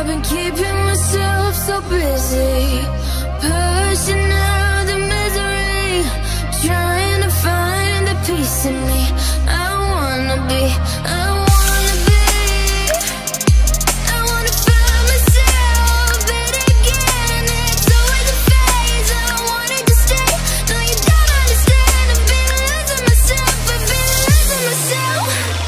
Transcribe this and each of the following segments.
been keeping myself so busy, pushing out the misery, trying to find the peace in me. I wanna be, I wanna be, I wanna find myself, but again, it's always a phase. I wanted to stay, no you don't understand. I've been losing myself, I've been losing myself.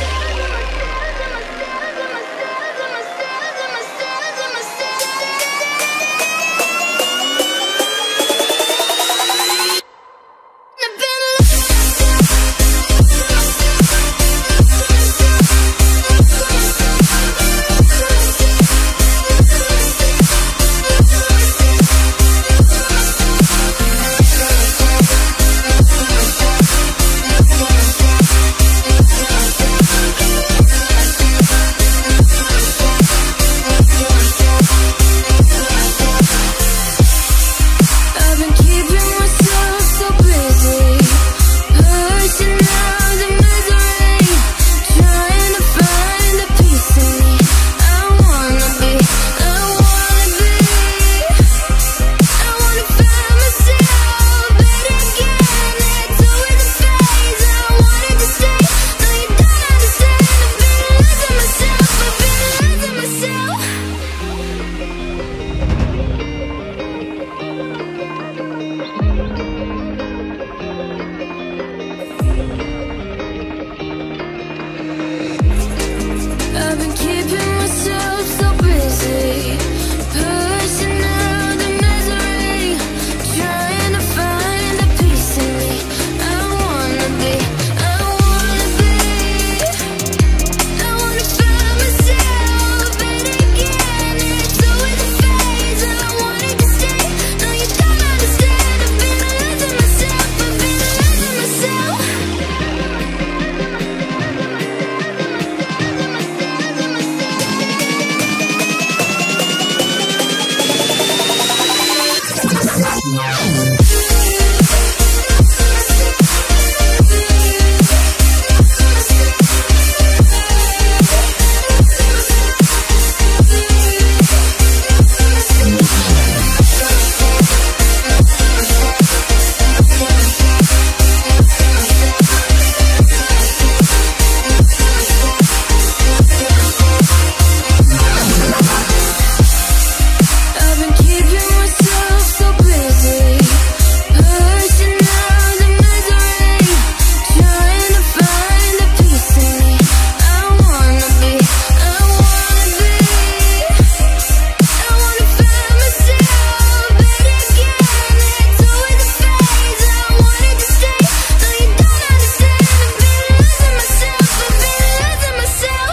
I've been keeping myself so busy, pushing out the misery, trying to find the peace in me. I wanna be, I wanna be, I wanna find myself, but again, it's always a phase. I wanted to stay, no you don't understand. I've been losing myself, I've been losing myself. I've been keeping myself so busy, pushing out the misery, trying to find the peace in me. I wanna be, I wanna be, I wanna find myself, but again, it's always a phase. I wanted to stay, no you don't understand. I've been losing myself, I've been losing myself.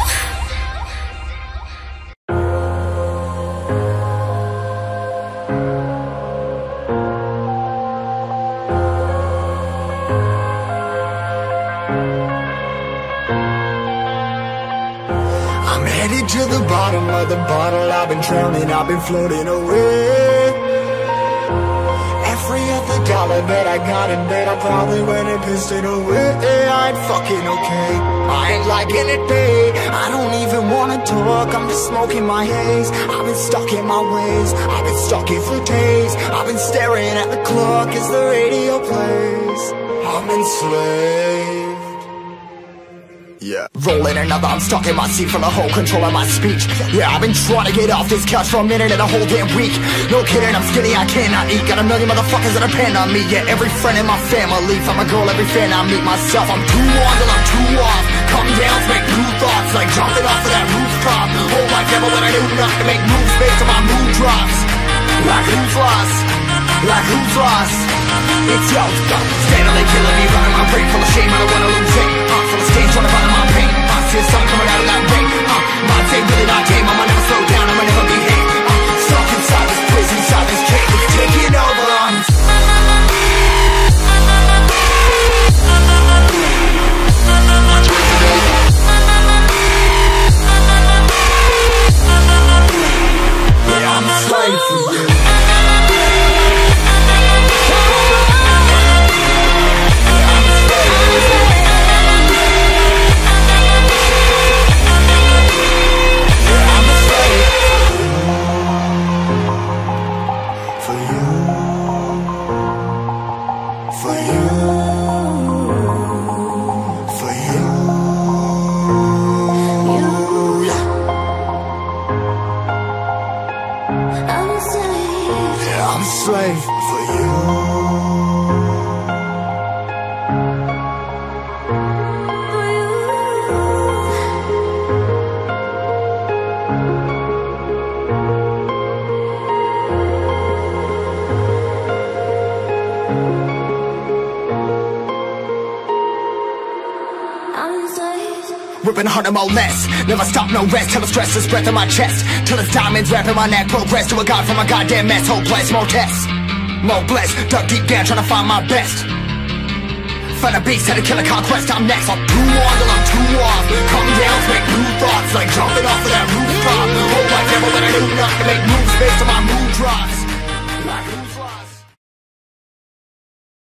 I'm headed to the bottom of the bottle. I've been drowning, I've been floating away. Every other dollar that I got in bed, I probably went and pissed it away. I ain't fucking okay, I ain't liking it, babe. I don't even wanna talk, I'm just smoking my haze. I've been stuck in my ways, I've been stuck in for days. I've been staring at the clock as the radio plays. I'm enslaved. Yeah, rolling another, I'm stuck in my seat for the whole control of my speech. Yeah, I've been trying to get off this couch for a minute and a whole damn week. No kidding, I'm skinny, I cannot eat. Got a million motherfuckers that depend on me. Yeah, every friend in my family, from a girl, every fan I meet myself. I'm too on till I'm too off. Come down to make new thoughts, like jumping off of that rooftop. Whole life never when I do nothing to make moves based on my mood drops. Like who's lost? Like who's lost? It's yo, steadily killing me, running my brain full of shame. I don't wanna lose it. Full of stage, trying to find my pain. I see the sun coming out of that rain. My day really not tame. I'ma never slow down, I'ma never behave. Stuck inside this prison, inside this cage, it's taking over. Yeah, I'm a slave for you. Yeah. slave for you. Ripping harder, more less. Never stop, no rest. Till the stress is breath in my chest. Till it's diamonds wrapping my neck. Progress to a god from a goddamn mess. Hopeless, more tests, more blessed. Dug deep down trying to find my best. Find a beast, had to kill a conquest. I'm next. I'm too on till I'm too off. Calm down, make new thoughts. Like jumping off of